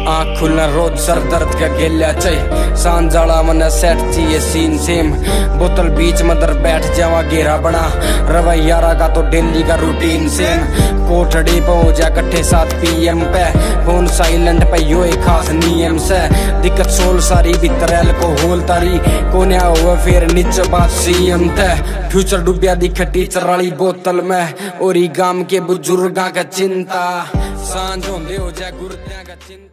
आँख खुलना रोज सर दर्द का गेल्या चाहिए सांझाड़ा मन सेट चाहिए सीन सेम बोतल बीच मदर बैठ जावा घेरा बना रवैयारा का तो डेली का रूटीन सेम कोठड़ी पहुंचा कट्ठे 7 PM पे फोन साइलेंट पे यो एक खास नियम से दिक्कत सोल सारी भीतर अल्कोहल तारी कोने हुआ फिर नीचे बात CM ते फ्यूचर डूबिया दिख टीचर वाली बोतल में और गांव के बुजुर्गा का चिंता सांझ होंदे हो जाए गुर्दियां का चिंता।